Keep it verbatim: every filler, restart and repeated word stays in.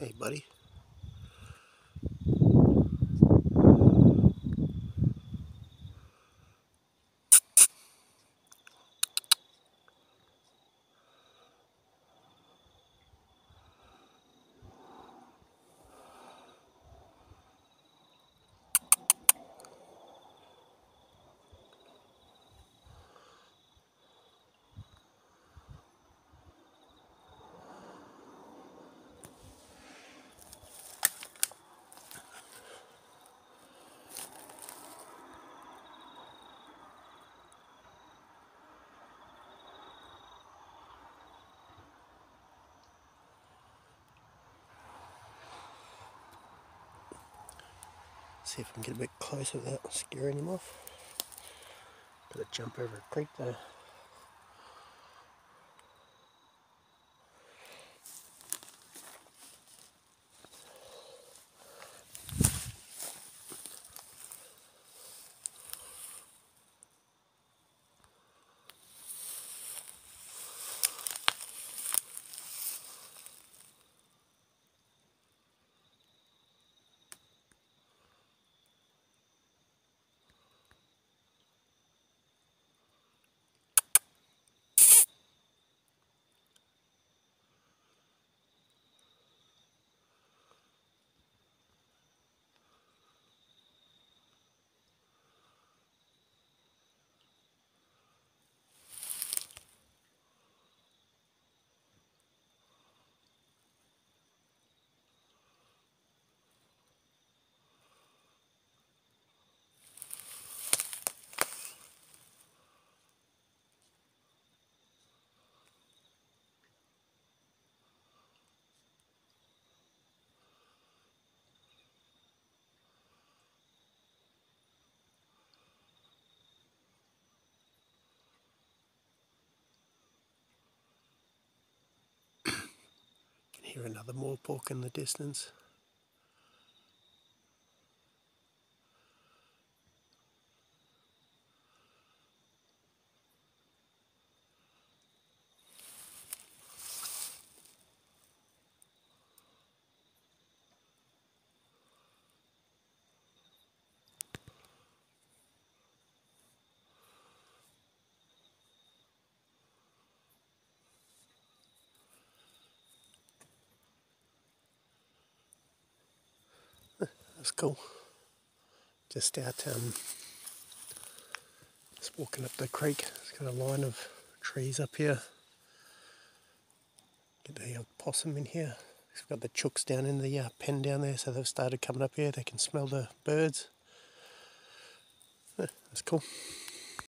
Hey, buddy. See if I can get a bit closer without scaring him off. Gotta jump over a creek though. Can hear another morepork in the distance. That's cool. Just out, um, just walking up the creek. It's got a line of trees up here. Get the uh, possum in here. We've got the chooks down in the uh, pen down there, so they've started coming up here. They can smell the birds. Yeah, that's cool.